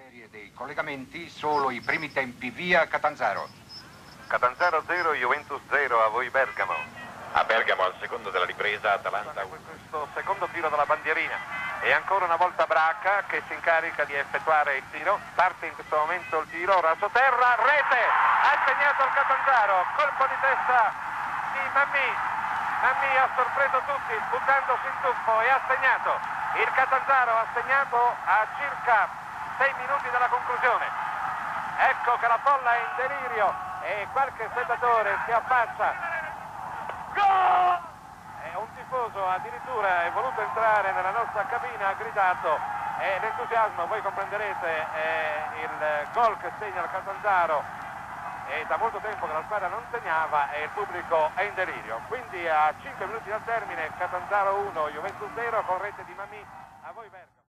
Dei collegamenti, solo i primi tempi, via Catanzaro. Catanzaro 0, Juventus 0, a voi Bergamo. A Bergamo al secondo della ripresa, Atalanta 1. Questo secondo tiro della bandierina. E ancora una volta Braca che si incarica di effettuare il tiro. Parte in questo momento il tiro, rasoterra, rete! Ha segnato il Catanzaro, colpo di testa di Mammì. Mammì ha sorpreso tutti buttandosi in tuffo e ha segnato. Il Catanzaro ha segnato a circa 6 minuti dalla conclusione. Ecco che la folla è in delirio e qualche spettatore si affaccia. Gol! E un tifoso addirittura è voluto entrare nella nostra cabina, ha gridato, e l'entusiasmo, voi comprenderete, è il gol che segna il Catanzaro, e da molto tempo che la squadra non segnava e il pubblico è in delirio. Quindi a 5 minuti dal termine Catanzaro 1, Juventus 0 con rete di Mammì. A voi Bergamo.